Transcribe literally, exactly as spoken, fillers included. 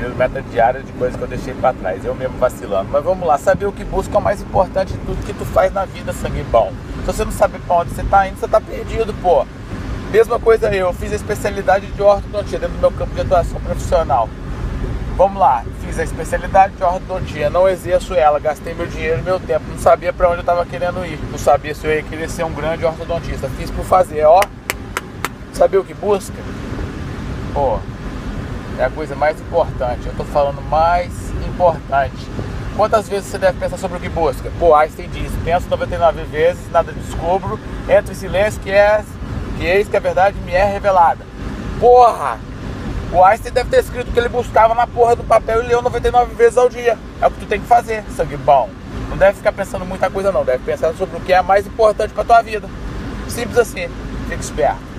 mesmo, meta diária de coisas que eu deixei pra trás, eu mesmo vacilando. Mas vamos lá, saber o que busca é o mais importante de tudo que tu faz na vida, sangue bom. Se você não sabe pra onde você tá indo, você tá perdido, pô. Mesma coisa eu, fiz a especialidade de ortodontia dentro do meu campo de atuação profissional. Vamos lá, fiz a especialidade de ortodontia, não exerço ela, gastei meu dinheiro e meu tempo, não sabia pra onde eu tava querendo ir, não sabia se eu ia querer ser um grande ortodontista, fiz por fazer, ó. Saber o que busca? Pô, é a coisa mais importante, eu tô falando mais importante. Quantas vezes você deve pensar sobre o que busca? Pô, Einstein diz, penso noventa e nove vezes, nada descubro, entro em silêncio que é, que eis que a verdade me é revelada. Porra! O Einstein deve ter escrito que ele buscava na porra do papel e leu noventa e nove vezes ao dia. É o que tu tem que fazer, sangue bom. Não deve ficar pensando muita coisa não, deve pensar sobre o que é mais importante pra tua vida. Simples assim, fica esperto.